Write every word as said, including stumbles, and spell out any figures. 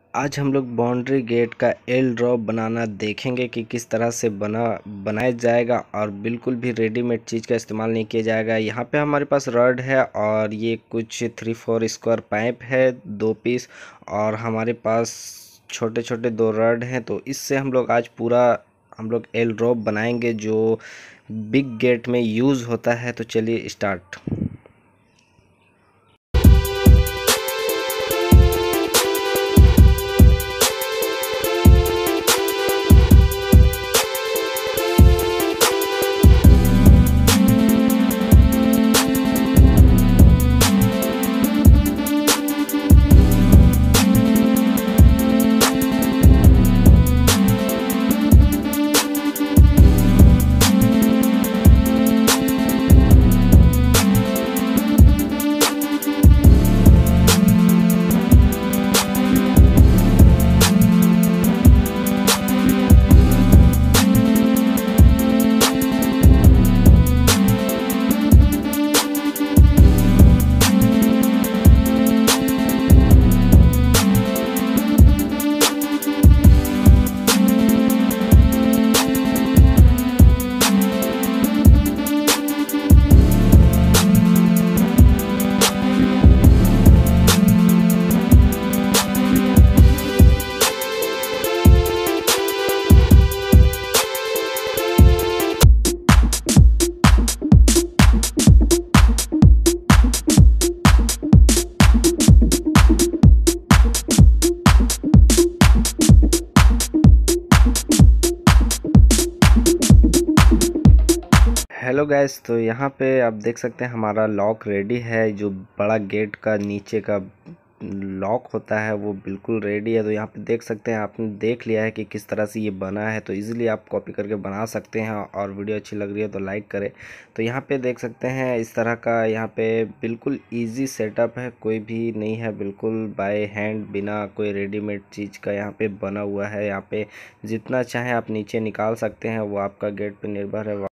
आज हम लोग बाउंड्री गेट का एल ड्रॉप बनाना देखेंगे कि किस तरह से बना बनाया जाएगा और बिल्कुल भी रेडीमेड चीज़ का इस्तेमाल नहीं किया जाएगा। यहाँ पे हमारे पास रड है और ये कुछ थ्री फोर स्क्वायर पाइप है दो पीस, और हमारे पास छोटे छोटे दो रड हैं। तो इससे हम लोग आज पूरा हम लोग एल ड्रॉप बनाएंगे जो बिग गेट में यूज़ होता है। तो चलिए स्टार्ट। हेलो गैस, तो यहाँ पे आप देख सकते हैं हमारा लॉक रेडी है। जो बड़ा गेट का नीचे का लॉक होता है वो बिल्कुल रेडी है। तो यहाँ पे देख सकते हैं, आपने देख लिया है कि किस तरह से ये बना है। तो इजीली आप कॉपी करके बना सकते हैं, और वीडियो अच्छी लग रही है तो लाइक करें। तो यहाँ पे देख सकते हैं इस तरह का यहाँ पे बिल्कुल इजी सेटअप है, कोई भी नहीं है, बिल्कुल बाय हैंड बिना कोई रेडीमेड चीज़ का यहाँ पे बना हुआ है। यहाँ पे जितना चाहे आप नीचे निकाल सकते हैं, वो आपका गेट पे निर्भर है।